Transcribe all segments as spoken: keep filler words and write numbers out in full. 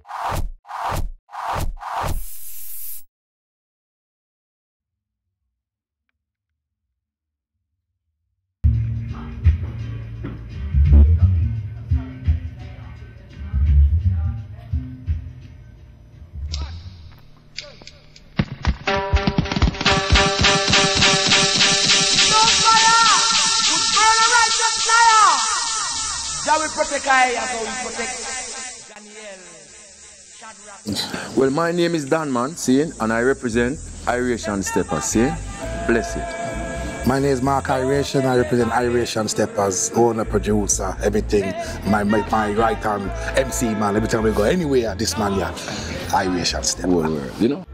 Well, my name is Dan Man, see, and I represent Iration Steppers, see? Bless it. My name is Mark Iration, I represent Iration Steppers, owner, producer, everything. My, my, my right hand M C man, every time we go anywhere, this man here, Iration Steppers. Well, well, you know?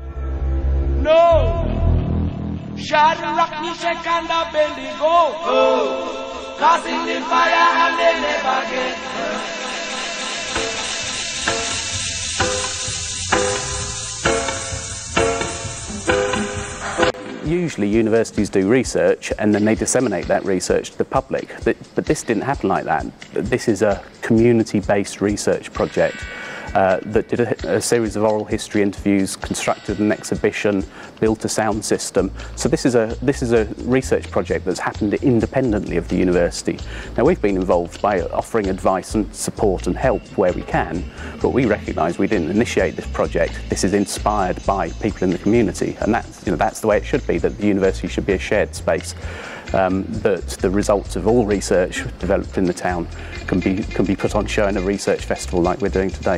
No! Shad rock me shake and the belly go. Oh! Cause in the fire and they never get hurt. Usually universities do research and then they disseminate that research to the public, but, but this didn't happen like that. This is a community-based research project uh, that did a, a series of oral history interviews, constructed an exhibition, built a sound system. So this is a this is a research project that's happened independently of the university. Now we've been involved by offering advice and support and help where we can, but we recognise we didn't initiate this project. This is inspired by people in the community, and that's you know that's the way it should be. That the university should be a shared space. Um, that the results of all research developed in the town can be can be put on show in a research festival like we're doing today.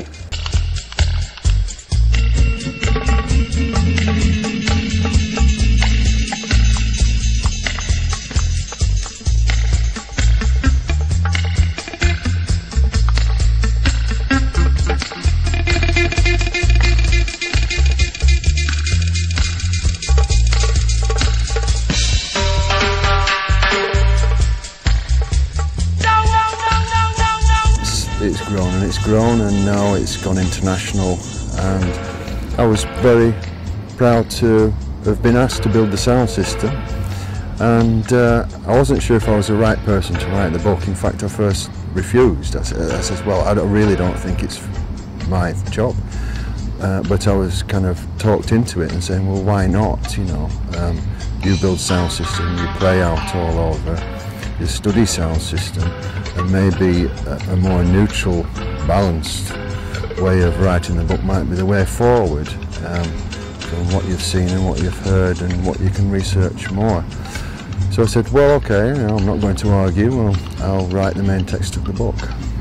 It's grown and it's grown and now it's gone international, and I was very proud to have been asked to build the sound system, and uh, I wasn't sure if I was the right person to write the book. In fact, I first refused. I said, I said well, I don't, really don't think it's my job, uh, but I was kind of talked into it and saying, well, why not, you know, um, you build sound system, you play out all over, you study sound system, and maybe a, a more neutral, balanced way of writing the book might be the way forward, um, from what you've seen and what you've heard and what you can research more. So I said, well, okay, you know, I'm not going to argue, well, I'll write the main text of the book.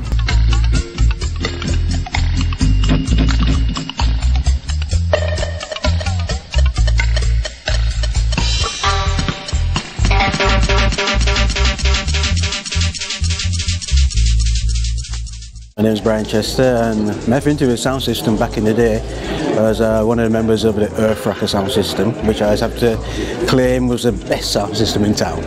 My name is Brian Chester, and my into the sound system back in the day. I was uh, one of the members of the Earth Rocker sound system, which I always have to claim was the best sound system in town.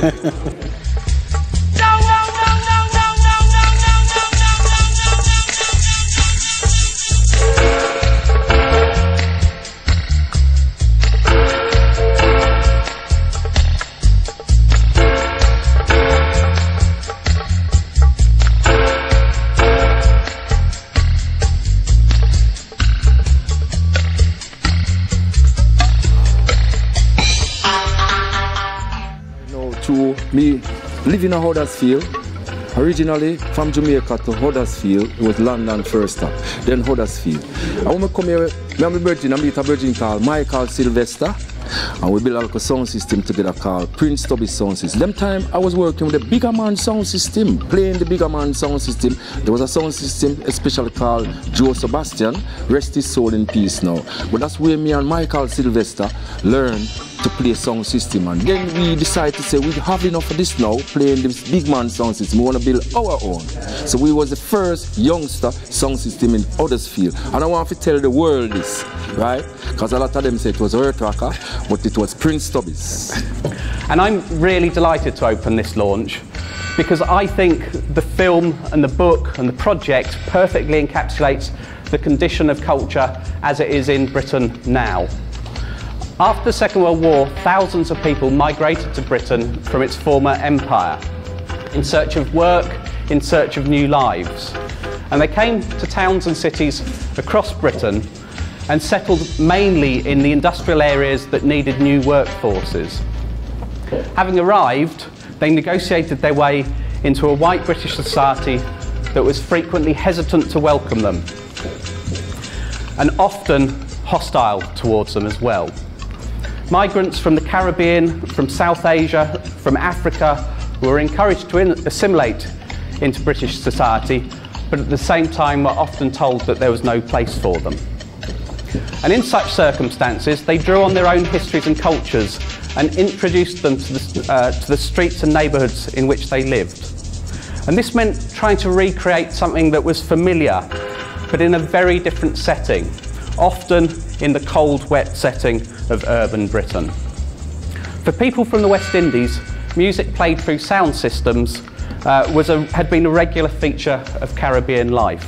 To me living in Huddersfield, originally from Jamaica to Huddersfield, it was London first stop, then Huddersfield. And when I come here, I am a virgin, I meet a virgin called Michael Sylvester, and we built a sound system together called Prince Stubby Sound System. Them time I was working with the Bigger Man sound system, playing the Bigger Man sound system. There was a sound system especially called Joe Sebastian, rest his soul in peace now. But that's where me and Michael Sylvester learned to play sound system, and then we decided to say we have enough of this now, playing this big man sound system. We want to build our own. So we was the first youngster sound system in Huddersfield, and I want to tell the world this, right? Because a lot of them say it was Earth Rocker, but it was Prince Stubbies. And I'm really delighted to open this launch because I think the film and the book and the project perfectly encapsulates the condition of culture as it is in Britain now. After the Second World War, thousands of people migrated to Britain from its former empire in search of work, in search of new lives. And they came to towns and cities across Britain and settled mainly in the industrial areas that needed new workforces. Having arrived, they negotiated their way into a white British society that was frequently hesitant to welcome them, and often hostile towards them as well. Migrants from the Caribbean, from South Asia, from Africa were encouraged to assimilate into British society, but at the same time were often told that there was no place for them. And in such circumstances, they drew on their own histories and cultures and introduced them to the, uh, to the streets and neighbourhoods in which they lived. And this meant trying to recreate something that was familiar, but in a very different setting, often in the cold, wet setting of urban Britain. For people from the West Indies, music played through sound systems uh, was a, had been a regular feature of Caribbean life.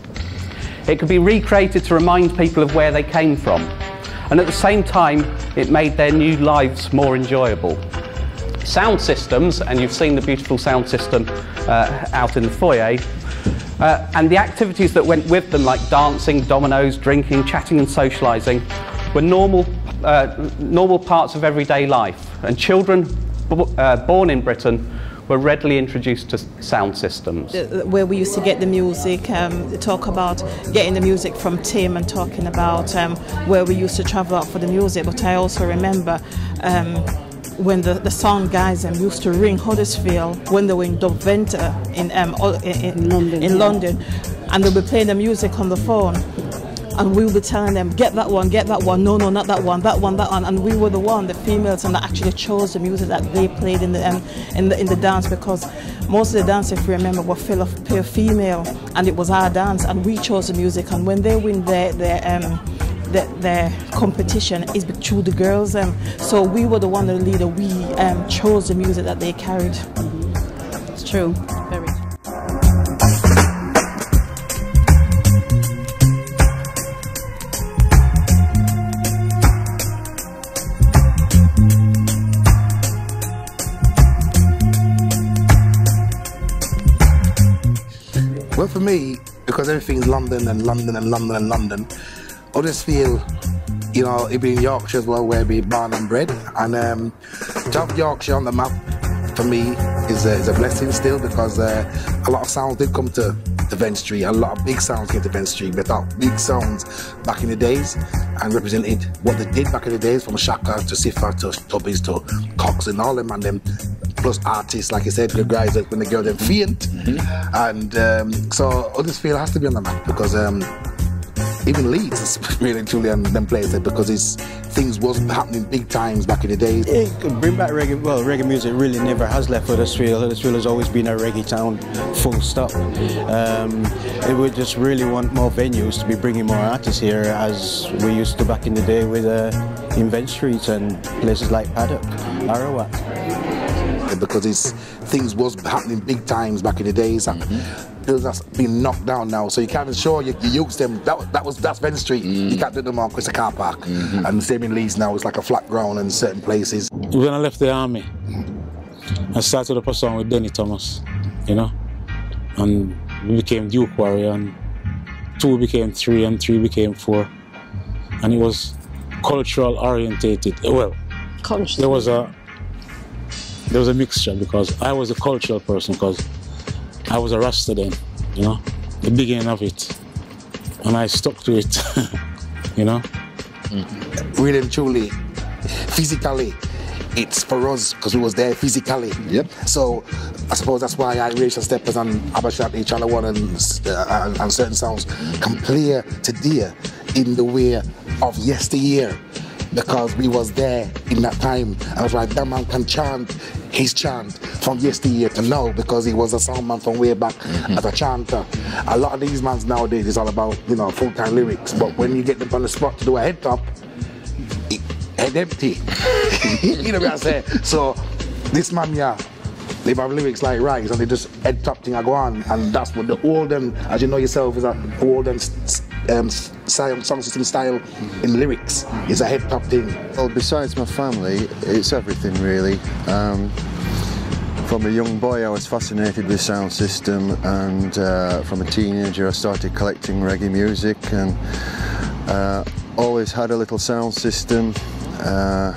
It could be recreated to remind people of where they came from, and at the same time, it made their new lives more enjoyable. Sound systems, and you've seen the beautiful sound system uh, out in the foyer, uh, and the activities that went with them, like dancing, dominoes, drinking, chatting and socialising, were normal, uh, normal parts of everyday life, and children uh, born in Britain were readily introduced to sound systems. Where we used to get the music, um, talk about getting the music from Tim and talking about um, where we used to travel out for the music, but I also remember um, when the, the sound guys um, used to ring Huddersfield when they were in Dubventer in, um, in, in London, in London, and they'll be playing the music on the phone. And we would be telling them, get that one, get that one, no, no, not that one, that one, that one. And we were the one, the females, and that actually chose the music that they played in the, um, in the, in the dance, because most of the dance, if you remember, were full of pure female, and it was our dance, and we chose the music. And when they win their, their, um, their, their competition, it's through the girls. Um, so we were the one, the leader, we um, chose the music that they carried. It's true, very. Well, for me, because everything's London and London and London and London, I just feel, you know, it being Yorkshire as well, where we born and bred, and um, to have Yorkshire on the map for me is a, is a blessing still, because uh, a lot of sounds did come to, to Ventry, a lot of big sounds came to Ventry, but that big sounds back in the days and represented what they did back in the days, from Shaka to Sifa to Tubbies to Cox and all them, and them. Plus artists, like I said, the guys that when they go them faint, mm-hmm. and um, so Huddersfield has to be on the map, because um, even Leeds is really truly on them places, because it's things was happening big times back in the days. It could bring back reggae. Well, reggae music really never has left Huddersfield. Huddersfield has always been a reggae town, full stop. Um, it would just really want more venues to be bringing more artists here, as we used to back in the day with uh, in Vent Street and places like Paddock, Arawak. Because it's things was happening big times back in the days, and mm-hmm. that's been knocked down now. So you can't ensure you, you use them. That, that was that's Vent Street. Mm-hmm. You can't do them on because it's a car park. Mm-hmm. And the same in Leeds now. It's like a flat ground in certain places. When I left the army, I started up a song with Denny Thomas, you know, and we became Duke Warrior, and two became three, and three became four, and it was cultural orientated. Well, Conscious. there was a. There was a mixture, because I was a cultural person, because I was a Rasta then, you know, the beginning of it, and I stuck to it, you know. Mm-hmm. Really and truly, physically, it's for us, because we was there physically. Yep. So I suppose that's why Irish Steppers and Abashat, each other one, and, uh, and, and certain sounds can play today in the way of yesteryear, because we was there in that time. I was like, that man can chant his chant from yesteryear to now, because he was a sound man from way back mm-hmm. as a chanter. A lot of these mans nowadays is all about, you know, full-time lyrics, but when you get them on the spot to do a head top, it, head empty. You know what I'm saying? So this man, yeah, they have lyrics like Rise, and they just head top thing I go on, and that's what the olden, as you know yourself, is a olden um, style, song system style in lyrics. It's a head top thing. Well, besides my family, it's everything really. Um, From a young boy I was fascinated with sound system, and uh, from a teenager I started collecting reggae music, and uh, always had a little sound system, uh,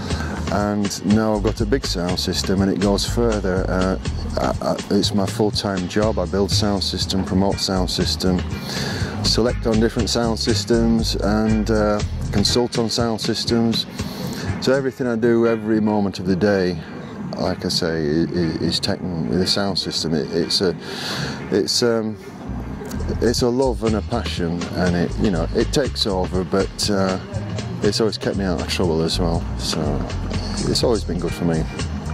and now I've got a big sound system, and it goes further. Uh, I, I, it's my full-time job. I build sound system, promote sound system, select on different sound systems, and uh, consult on sound systems. So everything I do every moment of the day, like I say, is taken with a sound system. It, it's a, it's um, it's a love and a passion, and it, you know, it takes over. But uh, it's always kept me out of trouble as well. So it's always been good for me.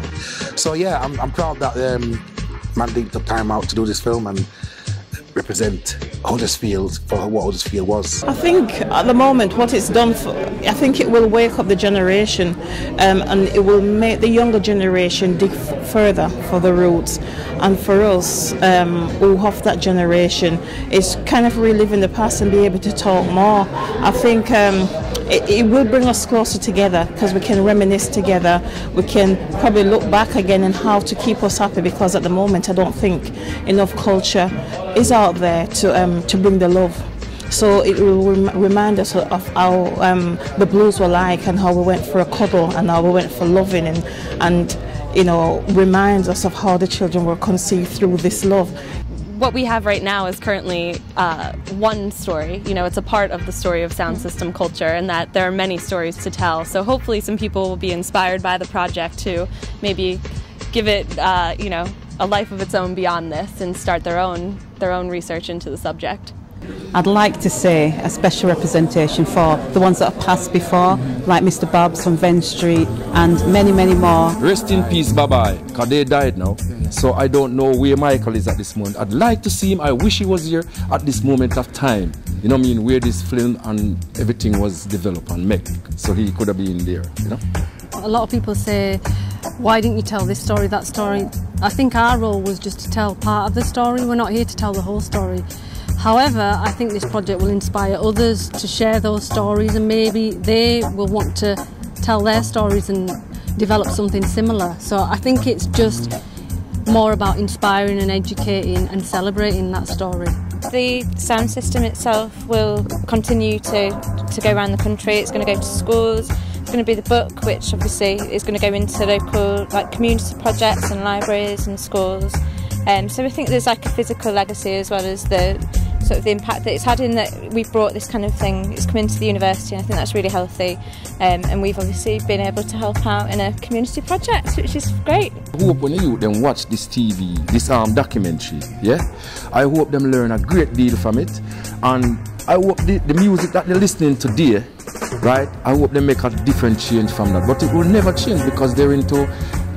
So yeah, I'm, I'm proud that um, Mandeep took time out to do this film and represent Huddersfield for what Huddersfield was. I think at the moment what it's done for, I think it will wake up the generation, um, and it will make the younger generation dig f further for the roots. And for us um, who have that generation, it's kind of reliving the past and be able to talk more. I think um, it, it will bring us closer together, because we can reminisce together. We can probably look back again and how to keep us happy, because at the moment I don't think enough culture is out there to um, to bring the love. So it will rem remind us of how um, the blues were like, and how we went for a cuddle, and how we went for loving, and and you know, reminds us of how the children were conceived through this love. What we have right now is currently uh, one story. You know, it's a part of the story of sound system culture, and that there are many stories to tell. So hopefully some people will be inspired by the project to maybe give it, uh, you know, a life of its own beyond this, and start their own their own research into the subject. I'd like to say a special representation for the ones that have passed before, like Mister Babs from Venn Street, and many, many more. Rest in peace, bye-bye, because they died now. So I don't know where Michael is at this moment. I'd like to see him. I wish he was here at this moment of time. You know what I mean? Where this film and everything was developed and made. So he could have been there, you know? A lot of people say, why didn't you tell this story, that story? I think our role was just to tell part of the story. We're not here to tell the whole story. However, I think this project will inspire others to share those stories, and maybe they will want to tell their stories and develop something similar. So I think it's just more about inspiring and educating and celebrating that story. The sound system itself will continue to, to go around the country. It's going to go to schools. It's going to be the book, which obviously is going to go into local like community projects and libraries and schools. Um, so I think there's like a physical legacy, as well as the sort of the impact that it's had in that we've brought this kind of thing, it's come into the university, and I think that's really healthy, um, and we've obviously been able to help out in a community project, which is great. I hope when you then watch this T V, this um, documentary, yeah, I hope them learn a great deal from it, and I hope the, the music that they're listening to today, right, I hope they make a different change from that, but it will never change, because they're into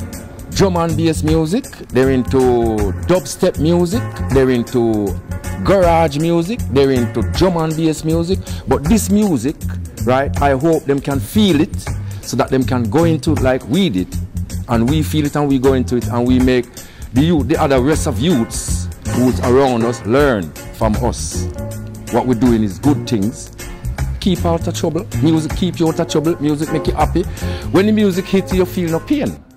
drum and bass music, they're into dubstep music, they're into garage music, they're into drum and bass music. But this music, right, I hope them can feel it, so that them can go into it like we did, and we feel it and we go into it, and we make the youth, the other rest of youths who's around us learn from us. What we're doing is good things. Keep out of trouble. Music keep you out of trouble. Music make you happy. When the music hits you, you feel no pain.